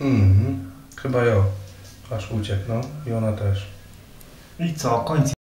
Chyba aż uciekł, no. I ona też. I co, końc